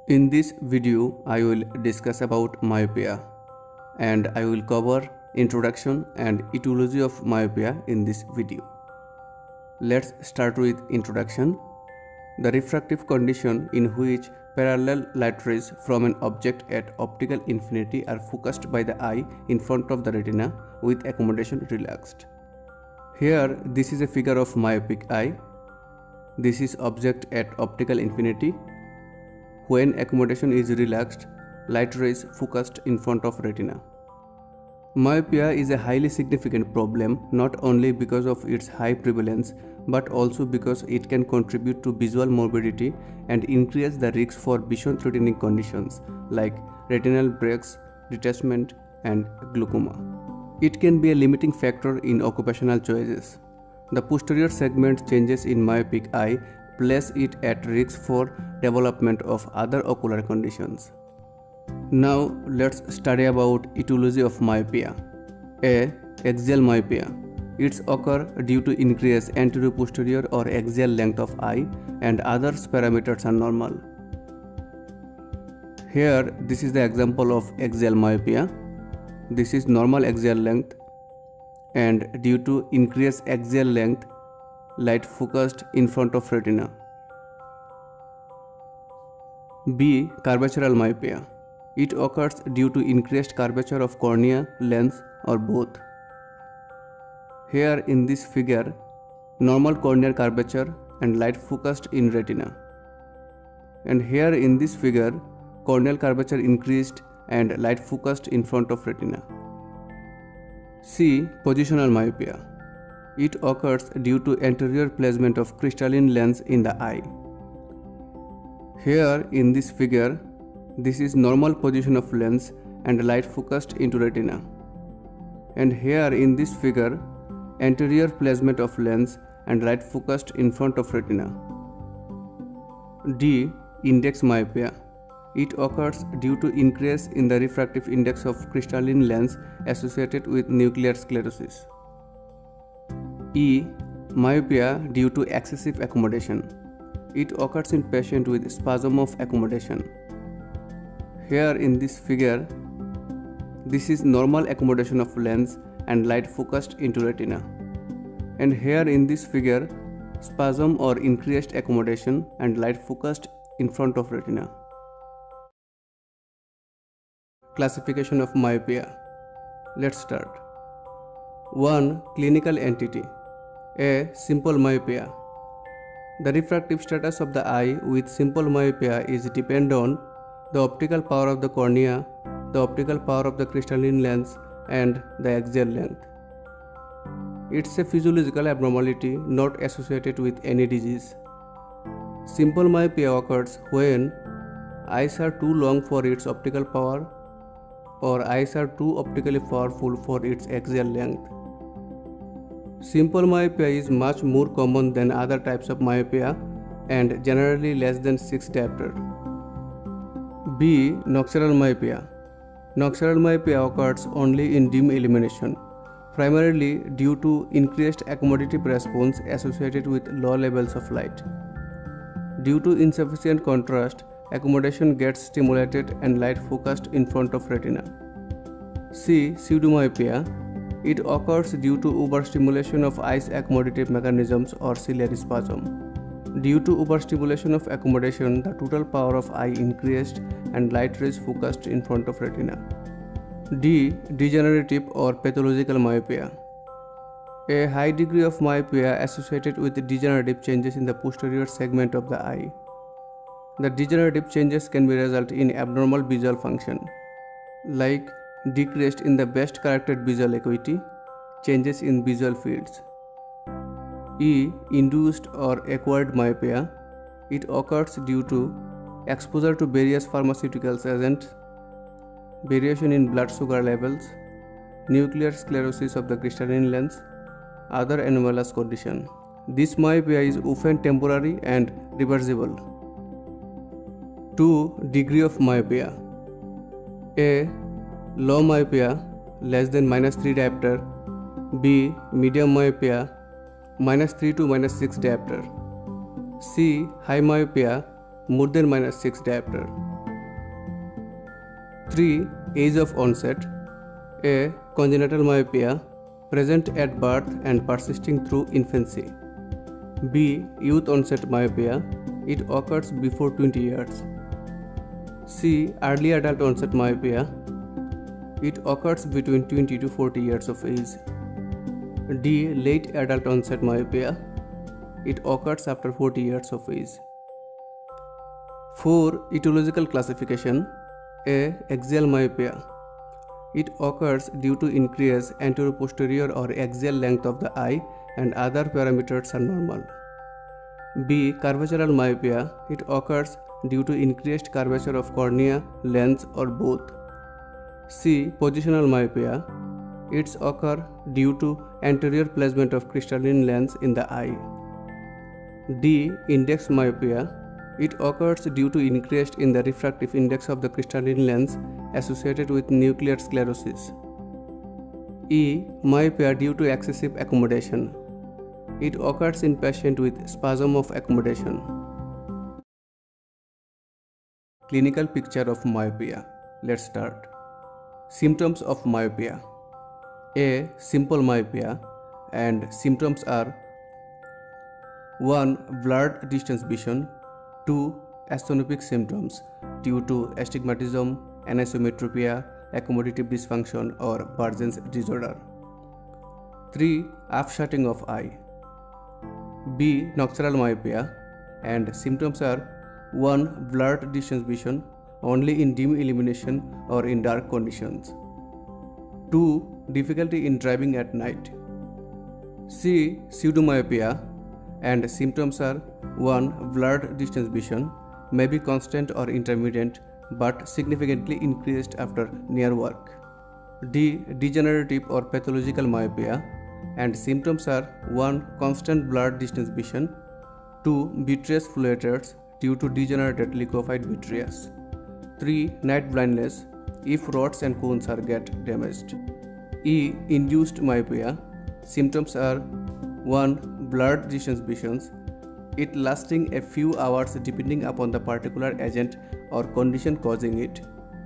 In this video, I will discuss about myopia and I will cover introduction and etiology of myopia in this video. Let's start with introduction. The refractive condition in which parallel light rays from an object at optical infinity are focused by the eye in front of the retina with accommodation relaxed. Here, this is a figure of myopic eye. This is object at optical infinity. When accommodation is relaxed, light rays focused in front of retina. Myopia is a highly significant problem not only because of its high prevalence but also because it can contribute to visual morbidity and increase the risk for vision-threatening conditions like retinal breaks, detachment, and glaucoma. It can be a limiting factor in occupational choices. The posterior segment changes in myopic eye place it at risk for development of other ocular conditions. Now let's study about etiology of myopia. A. Axial myopia. It occurs due to increased anterior-posterior or axial length of eye and other parameters are normal. Here this is the example of axial myopia. This is normal axial length and due to increased axial length, light focused in front of retina. B. Curvatural myopia. It occurs due to increased curvature of cornea, lens, or both. Here in this figure, normal corneal curvature and light focused in retina. And here in this figure, corneal curvature increased and light focused in front of retina. C. Positional myopia. It occurs due to anterior placement of crystalline lens in the eye. Here in this figure, this is normal position of lens and light focused into retina. And here in this figure, anterior placement of lens and light focused in front of retina. D. Index myopia. It occurs due to increase in the refractive index of crystalline lens associated with nuclear sclerosis. E. Myopia due to excessive accommodation. It occurs in patient with spasm of accommodation. Here in this figure, this is normal accommodation of lens and light focused into retina. And here in this figure, spasm or increased accommodation and light focused in front of retina. Classification of myopia. Let's start. 1. Clinical entity. A. Simple myopia. The refractive status of the eye with simple myopia is dependent on the optical power of the cornea, the optical power of the crystalline lens, and the axial length. It's a physiological abnormality not associated with any disease. Simple myopia occurs when eyes are too long for its optical power or eyes are too optically powerful for its axial length. Simple myopia is much more common than other types of myopia and generally less than 6 diopter. B. Nocturnal myopia. Nocturnal myopia occurs only in dim illumination, primarily due to increased accommodative response associated with low levels of light. Due to insufficient contrast, accommodation gets stimulated and light focused in front of retina. C. Pseudomyopia. It occurs due to overstimulation of eye's accommodative mechanisms or ciliary spasm. Due to overstimulation of accommodation, the total power of eye increased and light rays focused in front of retina. D. Degenerative or pathological myopia. A high degree of myopia associated with degenerative changes in the posterior segment of the eye. The degenerative changes can be result in abnormal visual function, like decreased in the best corrected visual acuity, changes in visual fields. E. Induced or acquired myopia. It occurs due to exposure to various pharmaceutical agents, variation in blood sugar levels, nuclear sclerosis of the crystalline lens, other anomalous condition. This myopia is often temporary and reversible. 2. Degree of myopia. A. Low myopia less than -3 diopter. B. Medium myopia -3 to -6 diopter. C. High myopia more than -6 diopter. 3. Age of onset. A. Congenital myopia, present at birth and persisting through infancy. B. Youth onset myopia, it occurs before 20 years. C. Early adult onset myopia, it occurs between 20 to 40 years of age. D. Late adult onset myopia, it occurs after 40 years of age. 4. Etiological classification. A. Axial myopia, it occurs due to increased anteroposterior or axial length of the eye and other parameters are normal. B. Curvatural myopia, it occurs due to increased curvature of cornea, lens or both. C. Positional myopia, it occurs due to anterior placement of crystalline lens in the eye. D. Index myopia, it occurs due to increase in the refractive index of the crystalline lens associated with nuclear sclerosis. E. Myopia due to excessive accommodation, it occurs in patients with spasm of accommodation. Clinical picture of myopia. Let's start. Symptoms of myopia. A. Simple myopia, and symptoms are 1. Blurred distance vision. 2. Asthenopic symptoms due to astigmatism, anisometropia, accommodative dysfunction or Burgen's disorder. 3. Upshutting of eye. B. Nocturnal myopia, and symptoms are 1. Blurred distance vision only in dim illumination or in dark conditions. 2. Difficulty in driving at night. C. Pseudomyopia, and symptoms are 1. Blurred distance vision may be constant or intermittent but significantly increased after near work. D. Degenerative or pathological myopia, and symptoms are 1. Constant blurred distance vision, 2. Vitreous fluatures due to degenerated liquefied vitreous, 3. Night blindness if rods and cones are get damaged. E. Induced myopia, symptoms are 1. Blurred distance visions, it lasting a few hours depending upon the particular agent or condition causing it.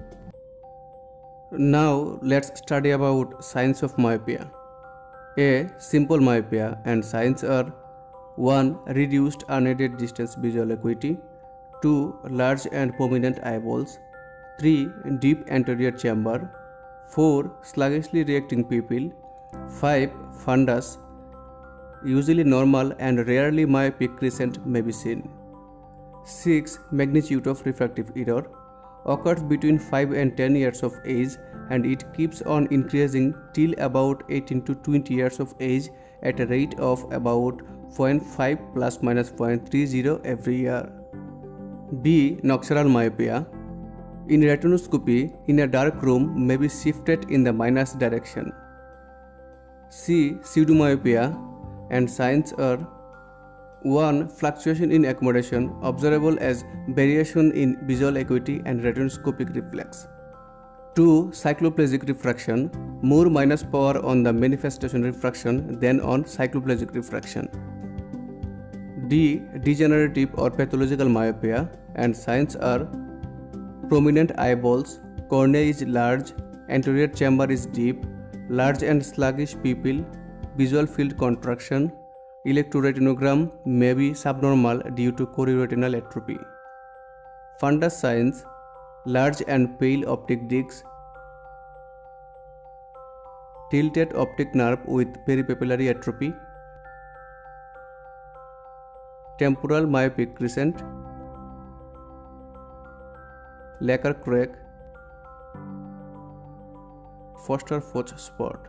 Now let's study about signs of myopia. A. Simple myopia, and signs are 1. Reduced unaided distance visual acuity, 2. Large and prominent eyeballs, 3. Deep anterior chamber, 4. Sluggishly reacting pupil, 5. Fundus, usually normal and rarely myopic crescent may be seen. 6. Magnitude of refractive error, occurs between 5 and 10 years of age and it keeps on increasing till about 18 to 20 years of age at a rate of about 0.5 plus minus 0.30 every year. B. Nocturnal myopia, in retinoscopy in a dark room may be shifted in the minus direction. C. Pseudomyopia, and signs are 1. Fluctuation in accommodation observable as variation in visual acuity and retinoscopic reflex. 2. Cycloplegic refraction, more minus power on the manifestation refraction than on cycloplegic refraction. D. Degenerative or pathological myopia, and signs are prominent eyeballs, cornea is large, anterior chamber is deep, large and sluggish pupil, visual field contraction, electroretinogram may be subnormal due to chorioretinal atrophy. Fundus signs, large and pale optic discs, tilted optic nerve with peripapillary atrophy, temporal myopic crescent, lacquer crack, Foster-Foch spot.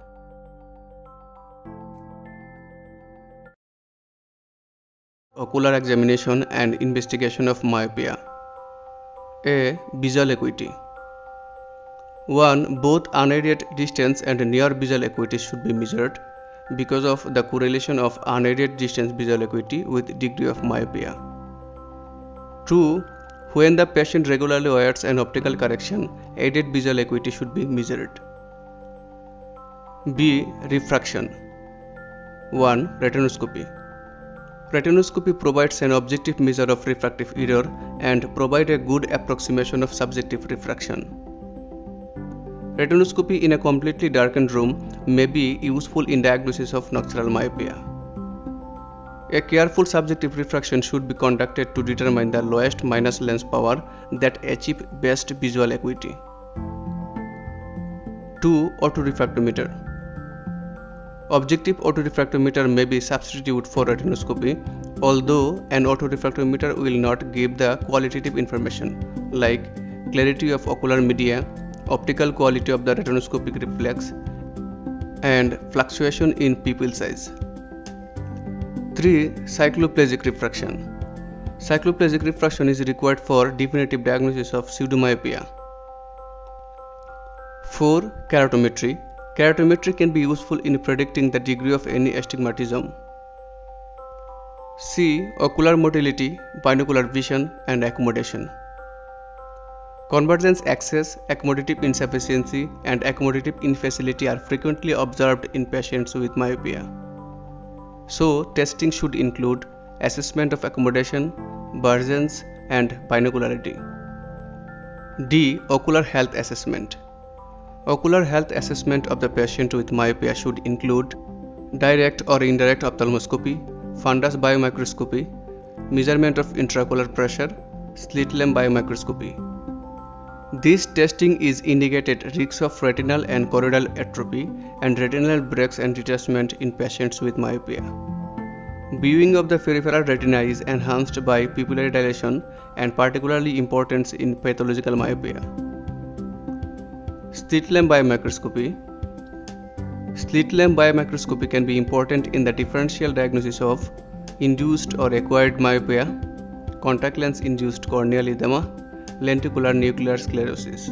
Ocular examination and investigation of myopia. A. Visual acuity. 1. Both unaided distance and near visual acuity should be measured because of the correlation of unaided distance visual acuity with degree of myopia. 2. When the patient regularly wears an optical correction, aided visual acuity should be measured. B. Refraction. 1. Retinoscopy. Retinoscopy provides an objective measure of refractive error and provide a good approximation of subjective refraction. Retinoscopy in a completely darkened room may be useful in diagnosis of nocturnal myopia. A careful subjective refraction should be conducted to determine the lowest minus lens power that achieve best visual acuity. 2. Autorefractometer. Objective autorefractometer may be substituted for retinoscopy, although an autorefractometer will not give the qualitative information like clarity of ocular media, optical quality of the retinoscopic reflex, and fluctuation in pupil size. 3. Cycloplegic refraction. Cycloplegic refraction is required for definitive diagnosis of pseudomyopia. 4. Keratometry. Keratometry can be useful in predicting the degree of any astigmatism. C. Ocular motility, binocular vision, and accommodation. Convergence excess, accommodative insufficiency, and accommodative infacility are frequently observed in patients with myopia. So, testing should include assessment of accommodation, burgeons, and binocularity. D. Ocular health assessment. Ocular health assessment of the patient with myopia should include direct or indirect ophthalmoscopy, fundus biomicroscopy, measurement of intraocular pressure, slit lamp biomicroscopy. This testing is indicated risks of retinal and choroidal atrophy and retinal breaks and detachment in patients with myopia. Viewing of the peripheral retina is enhanced by pupillary dilation and particularly important in pathological myopia. Slit lamp biomicroscopy. Slit lamp biomicroscopy can be important in the differential diagnosis of induced or acquired myopia, contact lens induced corneal edema, lenticular nuclear sclerosis.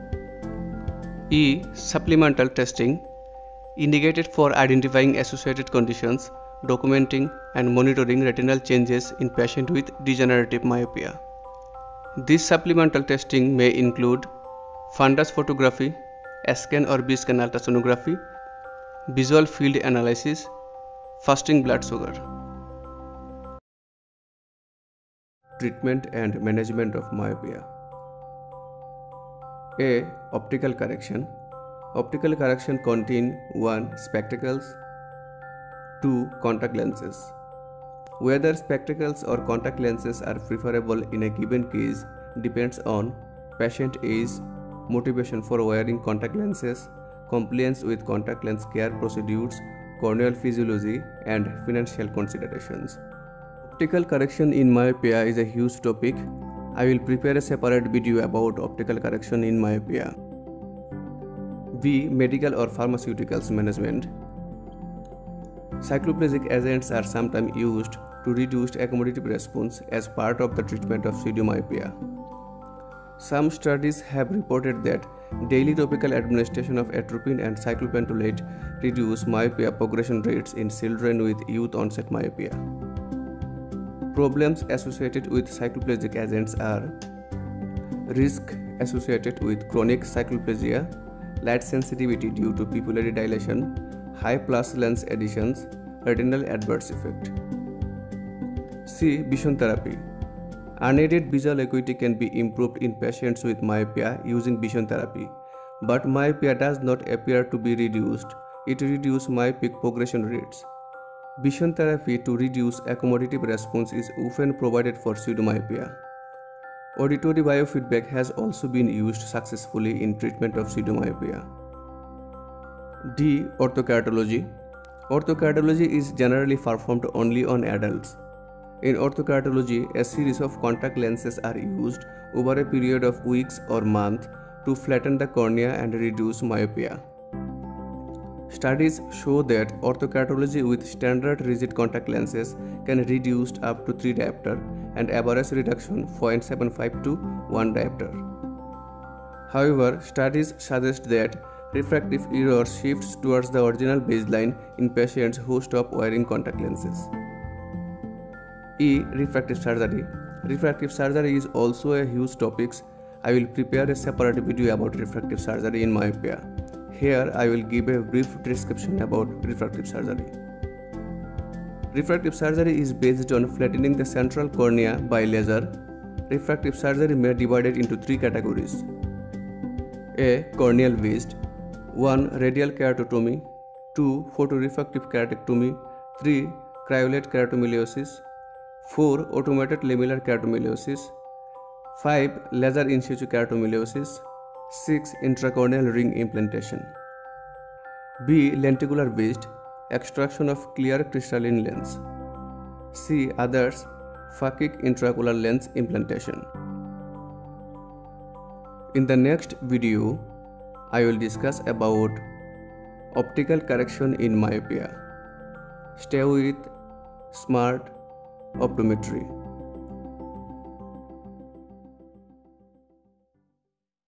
E. Supplemental testing, indicated for identifying associated conditions, documenting and monitoring retinal changes in patients with degenerative myopia. This supplemental testing may include fundus photography, scan or B-scan ultrasonography, visual field analysis, fasting blood sugar. Treatment and management of myopia. A. Optical correction. Optical correction contain 1. Spectacles, 2. Contact lenses. Whether spectacles or contact lenses are preferable in a given case depends on patient age, motivation for wearing contact lenses, compliance with contact lens care procedures, corneal physiology, and financial considerations. Optical correction in myopia is a huge topic. I will prepare a separate video about optical correction in myopia. B. Medical or pharmaceuticals management. Cycloplegic agents are sometimes used to reduce accommodative response as part of the treatment of pseudomyopia. Some studies have reported that daily topical administration of atropine and cyclopentolate reduce myopia progression rates in children with youth onset myopia. Problems associated with cycloplegic agents are risk associated with chronic cycloplegia, light sensitivity due to pupillary dilation, high plus lens additions, retinal adverse effect. C. Vision therapy. Unaided visual acuity can be improved in patients with myopia using vision therapy, but myopia does not appear to be reduced. It reduces myopic progression rates. Vision therapy to reduce accommodative response is often provided for pseudomyopia. Auditory biofeedback has also been used successfully in treatment of pseudomyopia. D. Orthokeratology. Orthokeratology is generally performed only on adults. In orthokeratology, a series of contact lenses are used over a period of weeks or months to flatten the cornea and reduce myopia. Studies show that orthokeratology with standard rigid contact lenses can reduce up to 3 diopter and average reduction 0.75 to 1 diopter. However, studies suggest that refractive error shifts towards the original baseline in patients who stop wearing contact lenses. E. Refractive surgery. Refractive surgery is also a huge topic. I will prepare a separate video about refractive surgery in myopia. Here I will give a brief description about refractive surgery. Refractive surgery is based on flattening the central cornea by laser. Refractive surgery may be divided into 3 categories. A. Corneal visit. 1. Radial keratotomy. 2. Photorefractive keratectomy. 3. Cryolate keratomiliosis. 4. Automated lamellar keratomiliosis. 5. Laser in situ keratomiliosis. 6. Intracorneal ring implantation. B. Lenticular visit. Extraction of clear crystalline lens. C. Others. Phakic intraocular lens implantation. In the next video, I will discuss about optical correction in myopia. Stay with Smart Optometry.